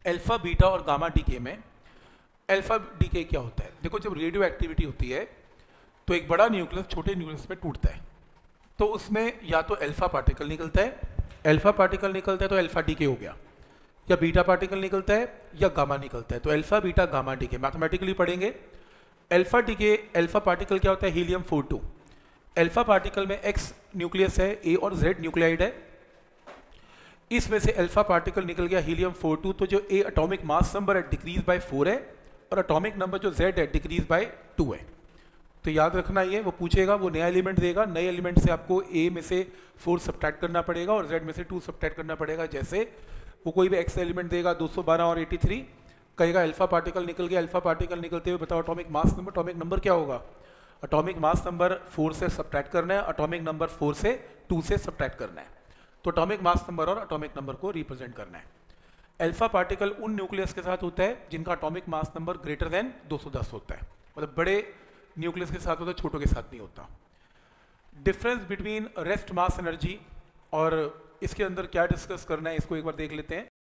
Alpha beta और gamma decay में alpha decay क्या होता है? देखो, जब रेडियो एक्टिविटी होती है तो एक बड़ा न्यूक्लियस छोटे न्यूक्लियस में टूटता है, तो उसमें या तो अल्फा पार्टिकल निकलता है, अल्फा पार्टिकल निकलता है तो अल्फा डीके हो गया, या बीटा पार्टिकल निकलता है या गामा निकलता है, तो alpha beta gamma decay mathematically पढ़ेंगे। अल्फा डीके, अल्फा पार्टिकल क्या होता है? हीलियम 42। अल्फा पार्टिकल में एक्स न्यूक्लियस है, ए और जेड न्यूक्लियाइड है, इसमें से अल्फा पार्टिकल निकल गया हीलियम 42, तो जो ए एटॉमिक मास नंबर है डिक्रीज बाय 4 है और एटॉमिक नंबर जो जेड है डिक्रीज बाय 2 है। तो याद रखना, ये वो पूछेगा, वो नया एलिमेंट देगा, नए एलिमेंट से आपको ए में से 4 सब्ट्रैक्ट करना पड़ेगा और जेड में से 2 सब्ट्रैक्ट करना पड़ेगा। जैसे वो कोई भी एक्स एलिमेंट देगा 212 और 83, कहेगा अल्फा पार्टिकल निकल गया, अल्फा पार्टिकल निकलते हुए बताओ atomic mass number, atomic number क्या होगा? एटॉमिक मास नंबर 4 से सब्ट्रैक्ट करना है, एटॉमिक नंबर 4 से 2 से सब्ट्रैक्ट करना है, तो एटॉमिक मास नंबर और एटॉमिक नंबर को रिप्रेजेंट करना है। अल्फा पार्टिकल उन न्यूक्लियस के साथ होता है जिनका atomic mass number greater than 210 होता है, मतलब बड़े न्यूक्लियस के साथ होता है, छोटों के साथ नहीं होता। Difference between rest mass energy और इसके अंदर क्या डिस्कस करना है, इसको एक बार देख लेते हैं।